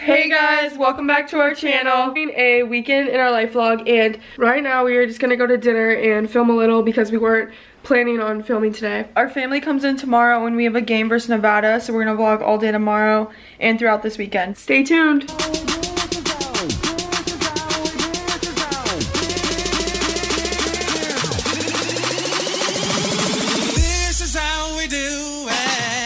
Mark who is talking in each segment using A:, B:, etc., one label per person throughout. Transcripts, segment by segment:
A: Hey guys, welcome back to our channel. A weekend in our life vlog, and right now we are just gonna go to dinner and film a little because we weren't planning on filming today. Our family comes in tomorrow when we have a game versus Nevada, so we're gonna vlog all day tomorrow and throughout this weekend. Stay tuned.
B: This is how we do it.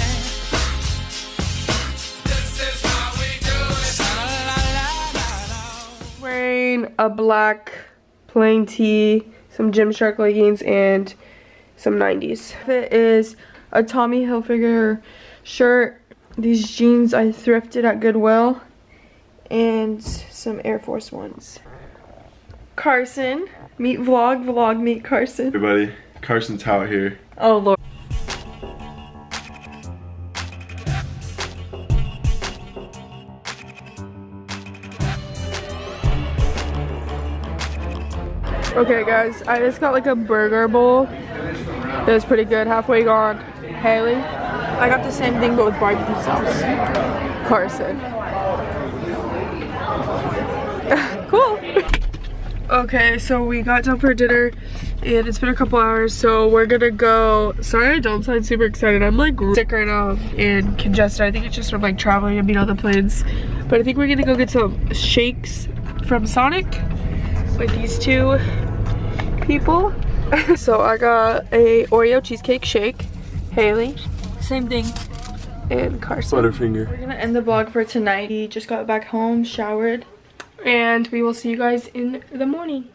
A: Wearing a black plain tee, some Gymshark leggings, and some 90s. It is a Tommy Hilfiger shirt, these jeans I thrifted at Goodwill, and some Air Force Ones. Carson, meet vlog, vlog meet Carson.
C: Hey buddy, Carson's out here.
A: Oh Lord. Okay guys, I just got like a burger bowl. It was pretty good, halfway gone. Haley, I got the same thing but with barbecue sauce. Carson. Cool. Okay, so we got done for dinner and it's been a couple hours, so we're gonna go. Sorry I don't sound super excited. I'm like sick right now and congested. I think it's just from like traveling and being on the planes. But I think we're gonna go get some shakes from Sonic with these two people. So I got a Oreo cheesecake shake. Haley, same thing. And Carson.
C: Butterfinger.
A: We're gonna end the vlog for tonight. We just got back home, showered, and we will see you guys in the morning.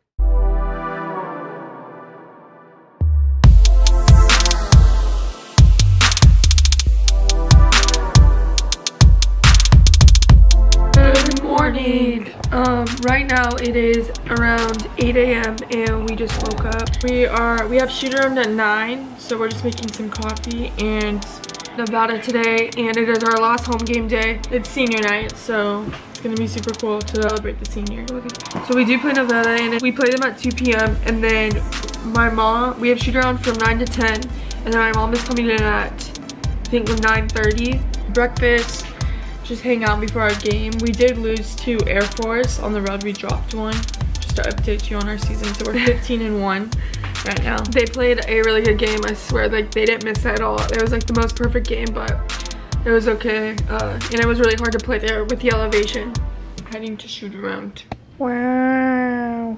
A: Good morning. Right now it is around 8 a.m. and we just woke up. We have shoot around at 9, so we're just making some coffee and Nevada today, and it is our last home game day. It's senior night, so it's gonna be super cool to celebrate the senior. So we do play Nevada and we play them at 2 p.m. and then we have shoot around from 9 to 10, and then my mom is coming in at I think 9:30. Breakfast, just hang out before our game. We did lose to Air Force on the road. We dropped one, just to update you on our season. So we're 15-1 right now. They played a really good game, I swear. Like, they didn't miss at all. It was like the most perfect game, but it was okay. And it was really hard to play there with the elevation. Heading to shoot around. Wow.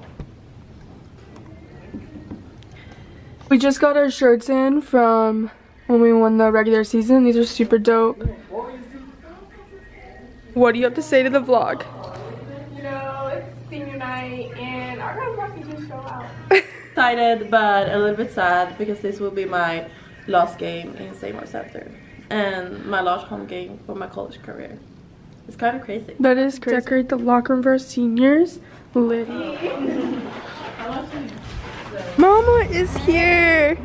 A: We just got our shirts in from when we won the regular season. These are super dope. What do you have to say to the vlog?
D: You know, it's senior night and our guys have to just go out.
E: Excited but a little bit sad because this will be my last game in Seymour Center and my last home game for my college career. It's kind of crazy.
A: That is crazy. Decorate the locker room for our seniors. Lit. Mama is here.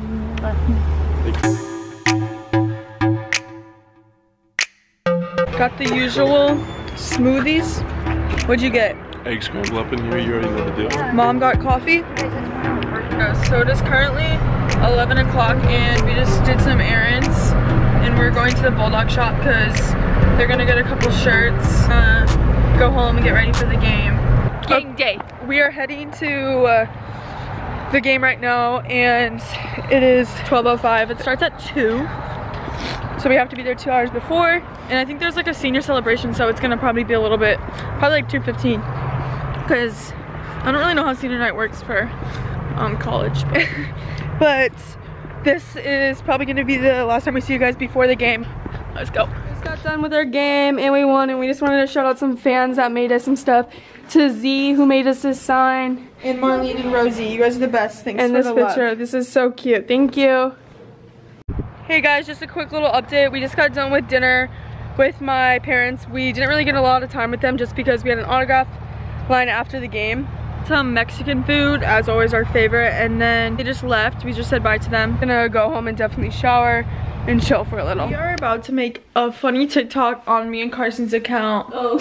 A: Got the usual smoothies. What'd you get?
C: Egg scramble up in here, you already know the deal.
A: Mom got coffee. So it is currently 11 o'clock and we just did some errands and we're going to the Bulldog shop because they're gonna get a couple shirts, go home and get ready for the game. Game day. We are heading to the game right now and it is 12:05. It starts at 2. So we have to be there 2 hours before, and I think there's like a senior celebration, so it's gonna probably be a little bit, probably like 2:15, because I don't really know how senior night works for college. But this is probably gonna be the last time we see you guys before the game. Let's go. Just got done with our game and we won, and we just wanted to shout out some fans that made us some stuff. To Z, who made us this sign, and Marlene and Rosie. You guys are the best. Thanks for the picture. Love. This is so cute. Thank you. Hey guys, just a quick little update. We just got done with dinner with my parents. We didn't really get a lot of time with them just because we had an autograph line after the game. Some Mexican food, as always our favorite, and then they just left. We just said bye to them. Gonna go home and definitely shower and chill for a little. We are about to make a funny TikTok on me and Carson's account. Oh.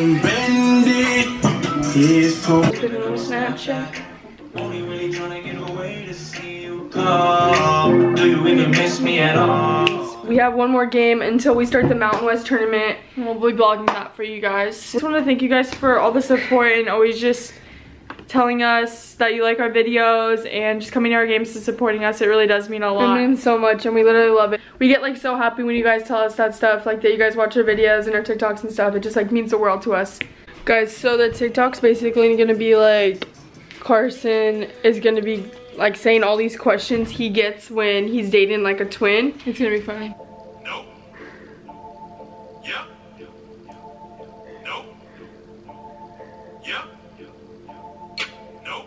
A: Snapchat. Only really trying to get away to see you go. Do you even miss me at all? We have one more game until we start the Mountain West tournament, and we'll be vlogging that for you guys. Just want to thank you guys for all the support and always just telling us that you like our videos and just coming to our games and supporting us. It really does mean a lot. It means so much, and we literally love it. We get like so happy when you guys tell us that stuff, like that you guys watch our videos and our TikToks and stuff. It just like means the world to us. Guys, so the TikTok's basically gonna be like, Carson is gonna be like saying all these questions he gets when he's dating like a twin. It's gonna be funny.
B: No. Yeah. No. Yeah. No.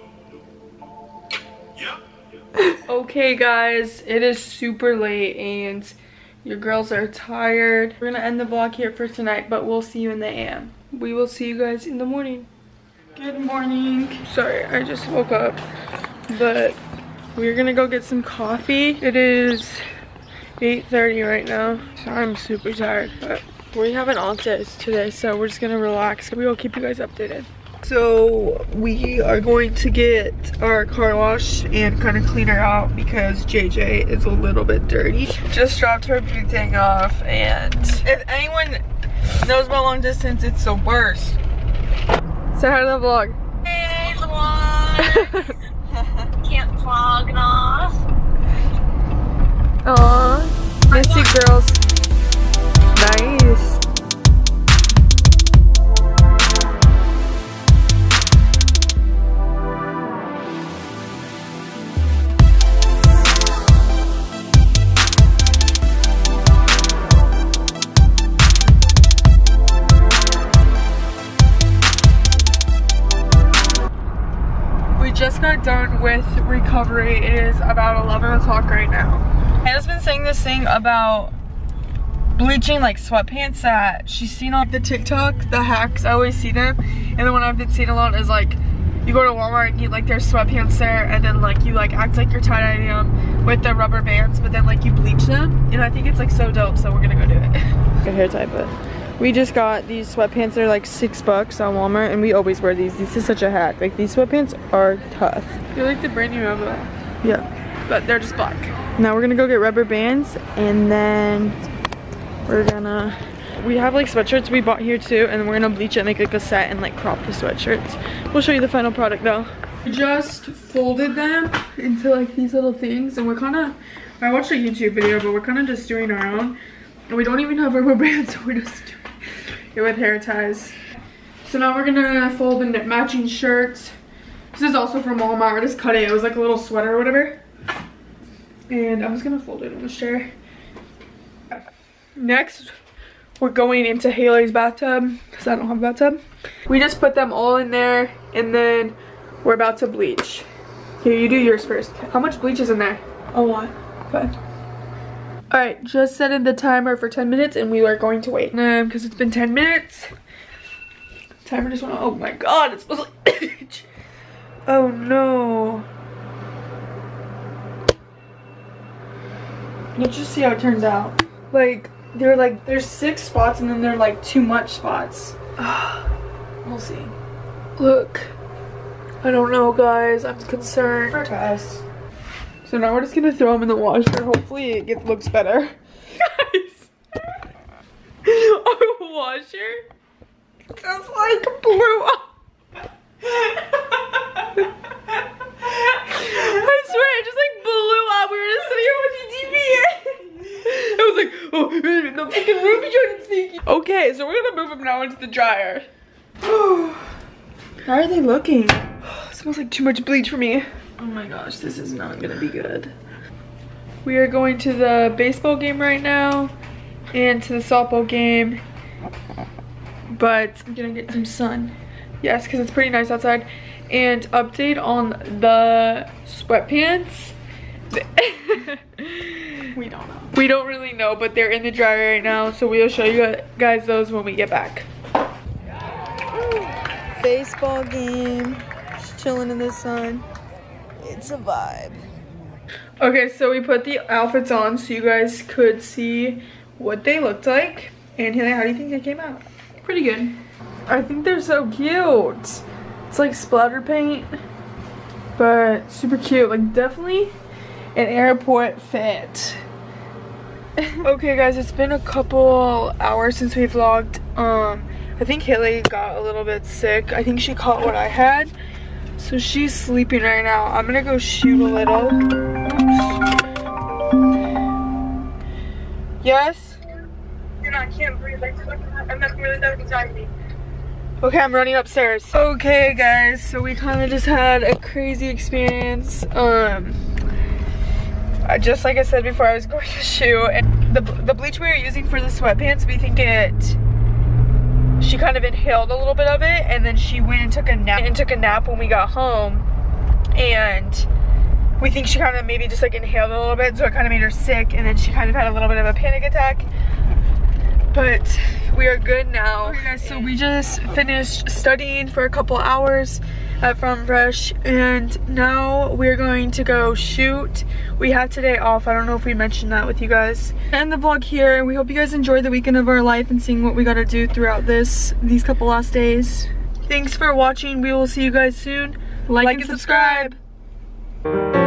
B: Yeah.
A: Okay guys, it is super late and your girls are tired. We're gonna end the vlog here for tonight, but we'll see you in the AM. We will see you guys in the morning. Good morning. Sorry, I just woke up, but we're gonna go get some coffee. It is 8:30 right now, so I'm super tired, but we have an off day today, so we're just gonna relax. We will keep you guys updated. So we are going to get our car washed and kind of clean her out because JJ is a little bit dirty. Just dropped her butane off, and if anyone knows about long distance, it's the worst. Say hi to the vlog.
F: Hey, vlog. Can't vlog off.
A: Aw, miss you girls. Nice. Just got done with recovery. It is about 11 o'clock right now. Hannah's been saying this thing about bleaching like sweatpants that she's seen on the TikTok, the hacks. I always see them, and the one I've been seeing a lot is like you go to Walmart and you like there's sweatpants there, and then like you like act like you're tie-dyeing them with the rubber bands, but then like you bleach them, and I think it's like so dope, so we're gonna go do it. Good hair tie, but we just got these sweatpants. They're like $6 on Walmart, and we always wear these. This is such a hack. Like, these sweatpants are tough. They're like the brand new rubber. Yeah. But they're just black. Now we're gonna go get rubber bands, and then we're gonna... We have like sweatshirts we bought here too, and then we're gonna bleach it, make like a set, and like crop the sweatshirts. We'll show you the final product though. We just folded them into like these little things, and we're kind of... I watched a YouTube video, but we're kind of just doing our own. And we don't even have rubber bands, so we're just doing it with hair ties. So now we're gonna fold the matching shirts. This is also from Walmart. I just cut it. It was like a little sweater or whatever. And I'm just gonna fold it in the chair. Next, we're going into Haley's bathtub because I don't have a bathtub. We just put them all in there, and then we're about to bleach. Here, you do yours first. How much bleach is in there? A lot. Okay. Alright, just set in the timer for 10 minutes and we are going to wait. Because it's been 10 minutes. Timer just went on. Oh my god, it smells like bleach. Oh no. Let's just see how it turns out. Like, there's 6 spots and then they're like too much spots. We'll see. Look. I don't know, guys. I'm concerned. For us. So now we're just gonna throw them in the washer. Hopefully it looks better. Guys, our washer just like blew up. I swear it just like blew up. We were just sitting here watching TV. I was like, oh, the freaking room is trying to sneaky. Okay, so we're gonna move them now into the dryer. How are they looking? It smells like too much bleach for me. Oh my gosh, this is not gonna be good. We are going to the baseball game right now and to the softball game, but I'm gonna get some sun. Yes, because it's pretty nice outside. And update on the sweatpants. We don't know. We don't really know, but they're in the dryer right now, so we'll show you guys those when we get back. Baseball game, just chilling in the sun. It's a vibe. Okay, so we put the outfits on so you guys could see what they looked like. And Haley, how do you think they came out? Pretty good. I think they're so cute. It's like splatter paint, but super cute. Like, definitely an airport fit. Okay guys, it's been a couple hours since we vlogged. I think Haley got a little bit sick. I think she caught what I had. So she's sleeping right now. I'm gonna go shoot a little. Oops. Yes?
D: I can't breathe. I'm not really that anxiety.
A: Okay, I'm running upstairs. Okay guys, so we kind of just had a crazy experience. Just like I said before, I was going to shoot, and the bleach we were using for the sweatpants, we think she kind of inhaled a little bit of it, and then she went and took a nap when we got home, and we think she kind of maybe just like inhaled a little bit, so it kind of made her sick, and then she kind of had a little bit of a panic attack. But we are good now. Okay guys, so we just finished studying for a couple hours at Farm Fresh, and now we're going to go shoot. We have today off. I don't know if we mentioned that with you guys. End the vlog here, and we hope you guys enjoyed the weekend of our life and seeing what we got to do throughout these couple last days. Thanks for watching. We will see you guys soon. Like and subscribe.